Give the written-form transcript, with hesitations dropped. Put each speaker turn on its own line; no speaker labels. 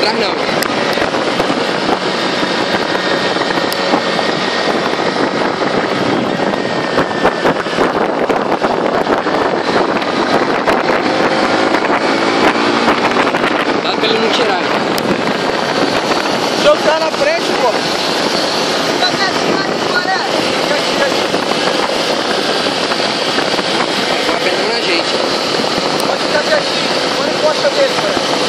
atrás não. Dá pra ele não tirar.
O jogo tá na frente, pô.
Vai apertando na gente.
Pode ficar quietinho. Põe encosta dele, cara.